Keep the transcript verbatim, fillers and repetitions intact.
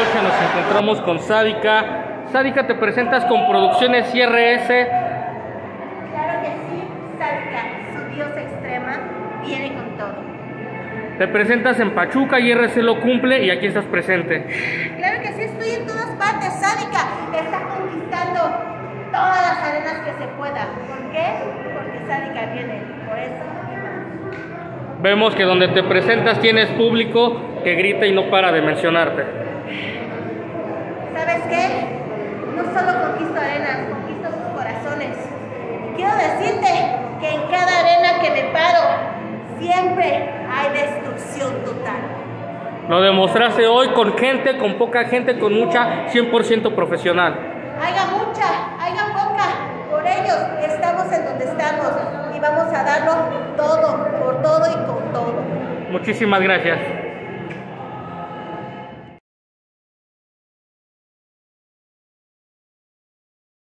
noche nos encontramos con Sádica. Sádica, ¿te presentas con Producciones I R S? Claro que sí, Sádica, su diosa extrema, viene con todo. Te presentas en Pachuca, I R S lo cumple y aquí estás presente. Claro que sí, estoy en todas partes. Sádica está conquistando todas las arenas que se pueda. ¿Por qué? Porque Sádica viene, por eso. Vemos que donde te presentas tienes público que grita y no para de mencionarte. ¿Sabes qué? No solo conquisto arenas, conquisto sus corazones. Y quiero decirte que en cada arena que me paro, siempre hay destrucción total. Lo demostraste hoy con gente, con poca gente, con mucha, cien por ciento profesional. Haya mucha, haya poca, por ellos estamos en donde estamos y vamos a darlo todo, por todo y con todo. Muchísimas gracias.